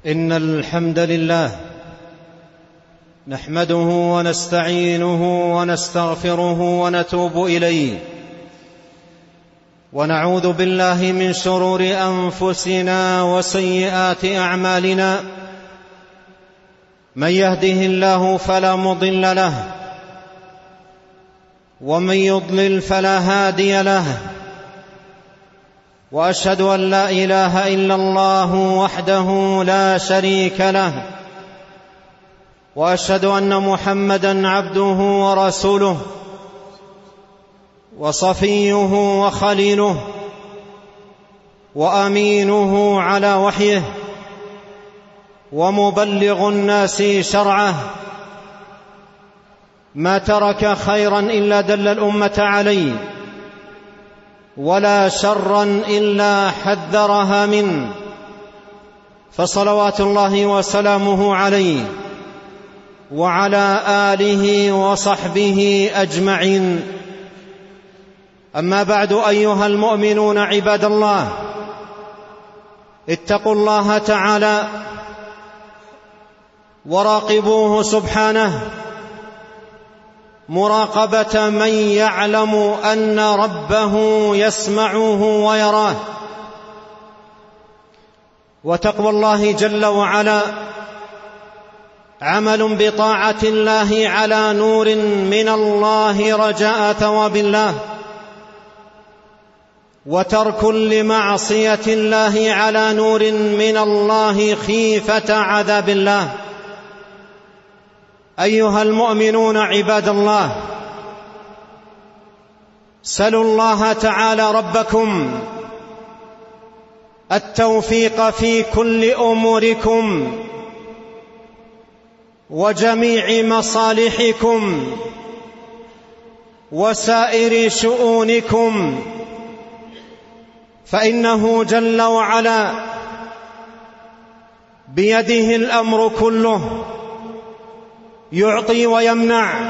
إن الحمد لله نحمده ونستعينه ونستغفره ونتوب إليه، ونعوذ بالله من شرور أنفسنا وسيئات أعمالنا. من يهده الله فلا مضل له، ومن يضلل فلا هادي له، وأشهد أن لا إله إلا الله وحده لا شريك له، وأشهد أن محمدًا عبده ورسوله وصفيه وخليله وأمينه على وحيه، ومبلغ الناس شرعه. ما ترك خيرا إلا دل الأمة عليه، ولا شرا إلا حذرها منه، فصلوات الله وسلامه عليه وعلى آله وصحبه أجمعين. أما بعد، أيها المؤمنون عباد الله، اتقوا الله تعالى وراقبوه سبحانه مراقبة من يعلم أن ربه يسمعه ويراه. وتقوى الله جل وعلا عمل بطاعة الله على نور من الله رجاء ثواب الله، وترك لمعصية الله على نور من الله خيفة عذاب الله. أيها المؤمنون عباد الله، سلوا الله تعالى ربكم التوفيق في كل أموركم وجميع مصالحكم وسائر شؤونكم، فإنه جل وعلا بيده الأمر كله، يعطي ويمنع،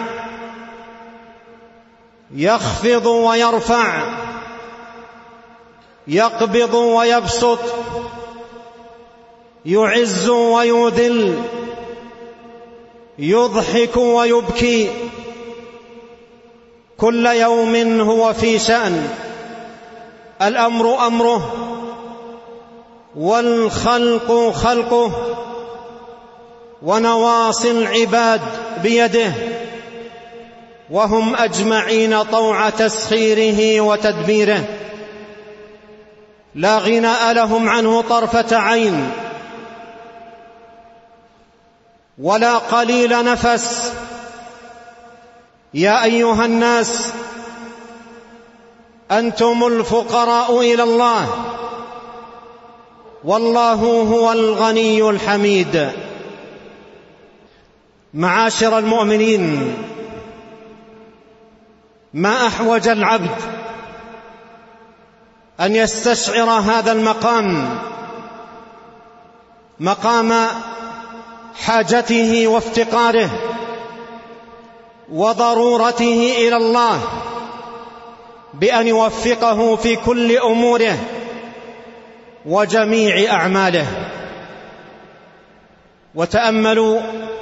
يخفض ويرفع، يقبض ويبسط، يعز ويذل، يضحك ويبكي. كل يوم هو في شأن، الأمر أمره، والخلق خلقه، ونواصي العباد بيده، وهم أجمعين طوع تسخيره وتدبيره، لا غناء لهم عنه طرفة عين ولا قليل نفس. يا أيها الناس، أنتم الفقراء إلى الله، والله هو الغني الحميد. معاشر المؤمنين، ما أحوج العبد أن يستشعر هذا المقام، مقام حاجته وافتقاره وضرورته إلى الله، بأن يوفقه في كل أموره وجميع أعماله. وتأملوا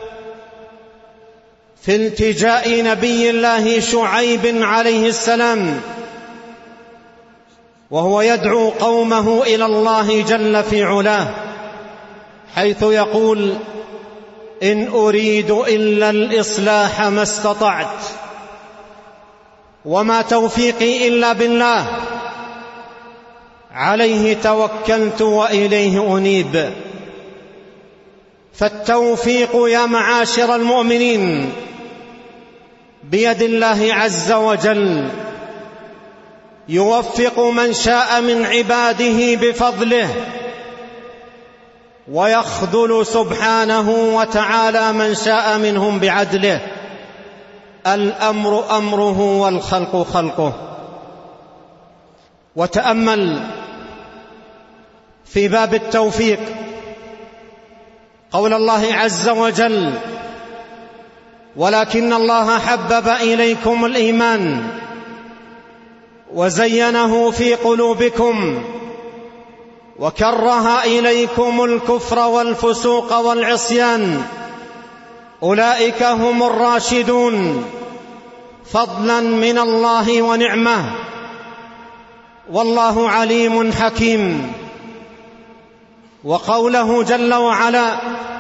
في التجاء نبي الله شعيب عليه السلام وهو يدعو قومه إلى الله جل في علاه، حيث يقول: إن أريد إلا الإصلاح ما استطعت، وما توفيقي إلا بالله، عليه توكلت وإليه أنيب. فالتوفيق يا معاشر المؤمنين بيد الله عز وجل، يوفق من شاء من عباده بفضله، ويخذل سبحانه وتعالى من شاء منهم بعدله. الأمر أمره والخلق خلقه. وتأمل في باب التوفيق قول الله عز وجل: ولكن الله حبب إليكم الإيمان وزينه في قلوبكم وكره إليكم الكفر والفسوق والعصيان أولئك هم الراشدون فضلا من الله ونعمة والله عليم حكيم. وقوله جل وعلا: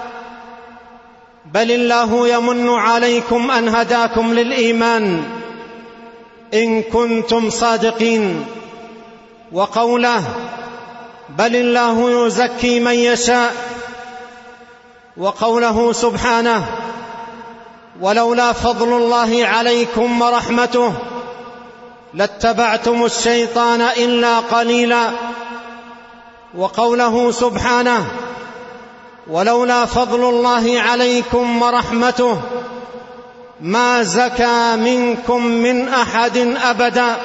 بل الله يمن عليكم أن هداكم للإيمان إن كنتم صادقين. وقوله: بل الله يزكي من يشاء. وقوله سبحانه: ولولا فضل الله عليكم ورحمته لاتبعتم الشيطان إلا قليلا. وقوله سبحانه: ولولا فضل الله عليكم ورحمته ما زكى منكم من أحد أبدا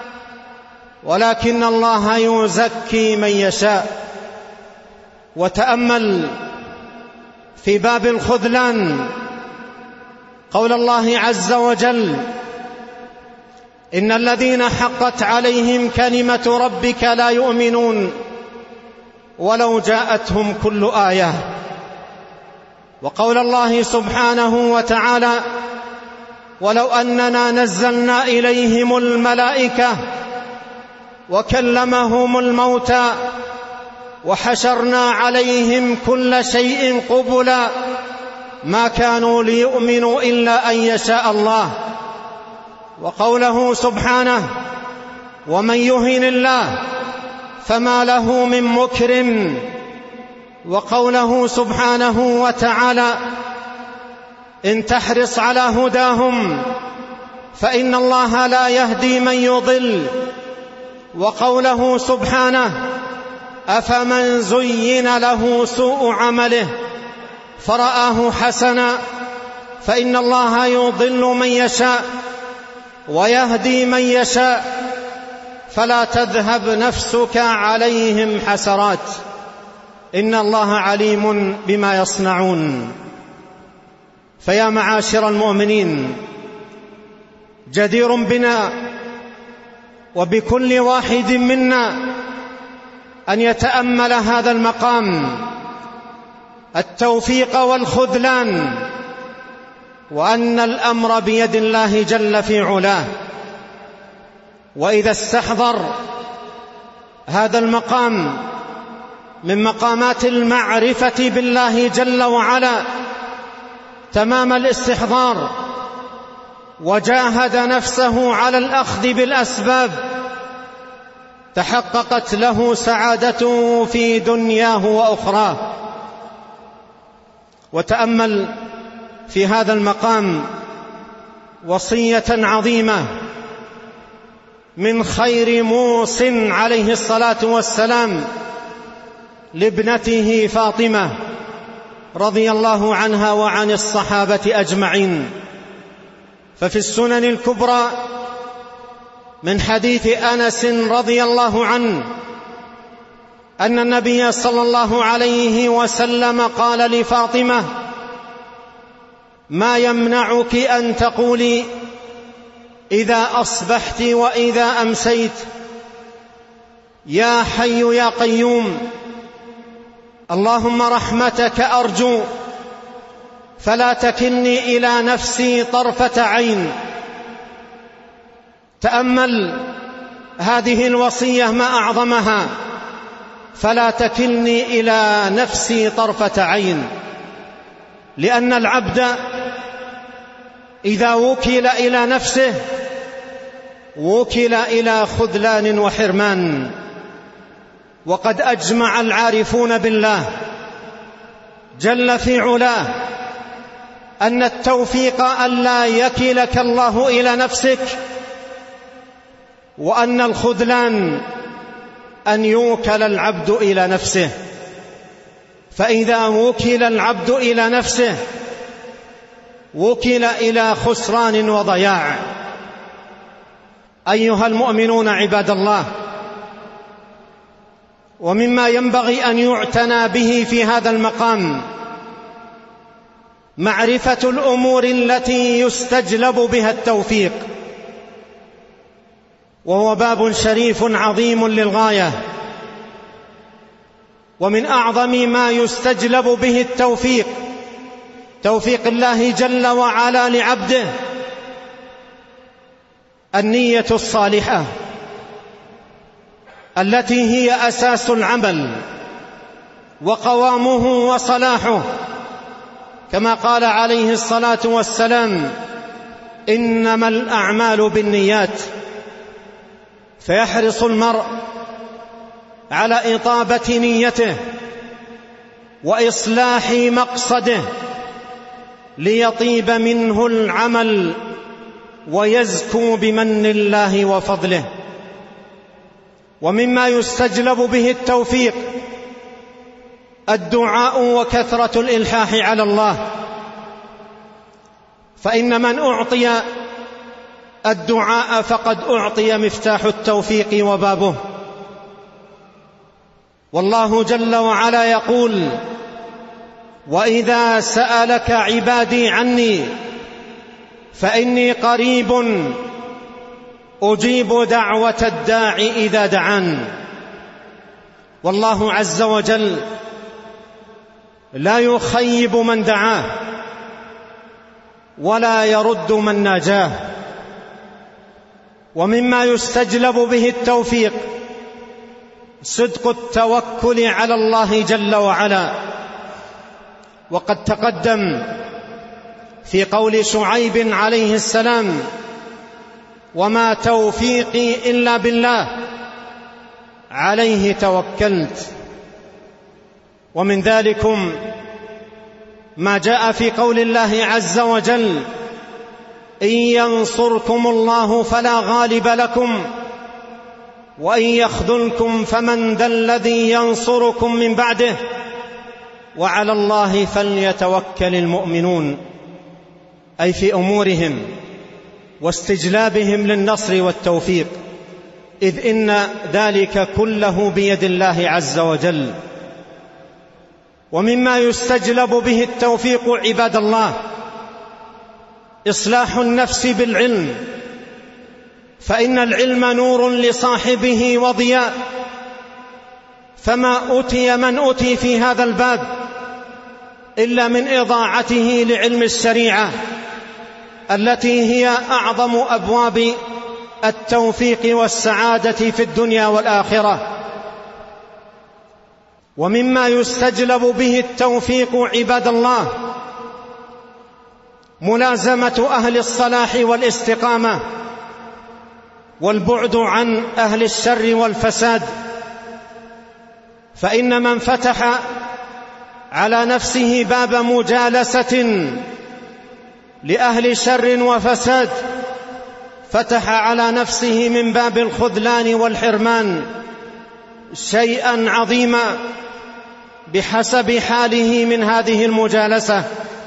ولكن الله يزكي من يشاء. وتأمل في باب الخذلان قول الله عز وجل: إن الذين حقت عليهم كلمة ربك لا يؤمنون ولو جاءتهم كل آية. وقول الله سبحانه وتعالى: ولو أننا نزلنا إليهم الملائكة وكلمهم الموتى وحشرنا عليهم كل شيء قبلا ما كانوا ليؤمنوا إلا أن يشاء الله. وقوله سبحانه: ومن يهن الله فما له من مكرم. وقوله سبحانه وتعالى: إن تحرص على هداهم فإن الله لا يهدي من يضل. وقوله سبحانه: أفمن زين له سوء عمله فرآه حسنا فإن الله يضل من يشاء ويهدي من يشاء فلا تذهب نفسك عليهم حسرات إن الله عليم بما يصنعون. فيا معاشر المؤمنين، جدير بنا وبكل واحد منا أن يتأمل هذا المقام، التوفيق والخذلان، وأن الأمر بيد الله جل في علاه. وإذا استحضر هذا المقام من مقامات المعرفة بالله جل وعلا تمام الاستحضار وجاهد نفسه على الأخذ بالأسباب تحققت له سعادته في دنياه وأخراه. وتأمل في هذا المقام وصية عظيمة من خير موصٍ عليه الصلاة والسلام لابنته فاطمة رضي الله عنها وعن الصحابة أجمعين. ففي السنن الكبرى من حديث أنس رضي الله عنه أن النبي صلى الله عليه وسلم قال لفاطمة: ما يمنعك أن تقولي إذا أصبحت وإذا أمسيت يا حي يا قيوم اللهم رحمتك أرجو فلا تكلني إلى نفسي طرفة عين. تأمل هذه الوصية ما أعظمها، فلا تكلني إلى نفسي طرفة عين، لأن العبد إذا وكل إلى نفسه وكل إلى خذلان وحرمان. وقد أجمع العارفون بالله جل في علاه أن التوفيق ألا يكلك الله إلى نفسك، وأن الخذلان أن يوكل العبد إلى نفسه. فإذا وكل العبد إلى نفسه وكل إلى خسران وضياع. أيها المؤمنون عباد الله، ومما ينبغي أن يعتنى به في هذا المقام معرفة الأمور التي يستجلب بها التوفيق، وهو باب شريف عظيم للغاية. ومن أعظم ما يستجلب به التوفيق، توفيق الله جل وعلا لعبده، النية الصالحة التي هي أساس العمل وقوامه وصلاحه، كما قال عليه الصلاة والسلام: إنما الأعمال بالنيات. فيحرص المرء على إطابة نيته وإصلاح مقصده ليطيب منه العمل ويزكو بمن الله وفضله. ومما يستجلب به التوفيق الدعاء وكثرة الإلحاح على الله، فإن من أعطي الدعاء فقد أعطي مفتاح التوفيق وبابه. والله جل وعلا يقول: وإذا سألك عبادي عني فإني قريب أجيب دعوة الداع إذا دعان. والله عز وجل لا يخيب من دعاه ولا يرد من ناجاه. ومما يستجلب به التوفيق صدق التوكل على الله جل وعلا، وقد تقدم في قول شعيب عليه السلام: وما توفيقي إلا بالله عليه توكلت. ومن ذلكم ما جاء في قول الله عز وجل: إن ينصركم الله فلا غالب لكم وإن يخذلكم فمن ذا الذي ينصركم من بعده وعلى الله فليتوكل المؤمنون. أي في أمورهم واستجلابهم للنصر والتوفيق، إذ إن ذلك كله بيد الله عز وجل. ومما يستجلب به التوفيق عباد الله إصلاح النفس بالعلم، فإن العلم نور لصاحبه وضياء، فما أوتي من أوتي في هذا الباب إلا من إضاعته لعلم الشريعة التي هي أعظم أبواب التوفيق والسعادة في الدنيا والآخرة. ومما يستجلب به التوفيق عباد الله ملازمة أهل الصلاح والاستقامة والبعد عن أهل الشر والفساد، فإن من فتح على نفسه باب مجالسة لأهل شر وفساد فتح على نفسه من باب الخذلان والحرمان شيئا عظيما بحسب حاله من هذه المجالسة.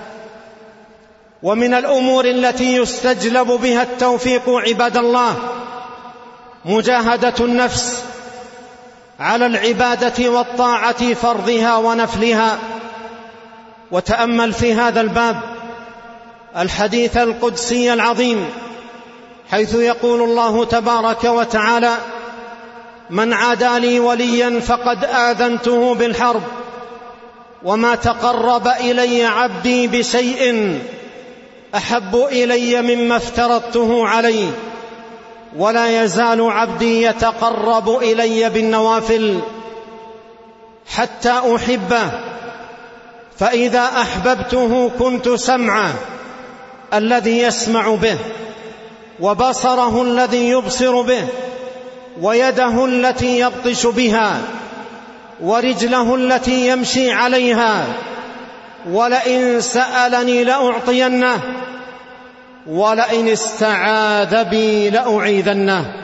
ومن الأمور التي يستجلب بها التوفيق عباد الله مجاهدة النفس على العبادة والطاعة فرضها ونفلها. وتأمل في هذا الباب الحديث القدسي العظيم، حيث يقول الله تبارك وتعالى: من عادى لي وليا فقد آذنته بالحرب، وما تقرب إلي عبدي بشيء أحب إلي مما افترضته عليه، ولا يزال عبدي يتقرب إلي بالنوافل حتى أحبه، فإذا أحببته كنت سمعه الذي يسمع به، وبصره الذي يبصر به، ويده التي يبطش بها، ورجله التي يمشي عليها، ولئن سألني لأعطينه، ولئن استعاذ بي لأعيذنه.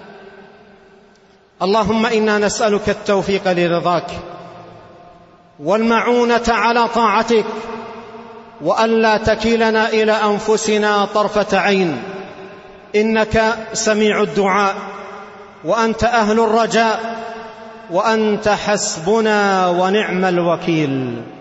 اللهم إنا نسألك التوفيق لرضاك والمعونة على طاعتك، وألا تكلنا إلى أنفسنا طرفة عين، إنك سميع الدعاء وأنت أهل الرجاء وأنت حسبنا ونعم الوكيل.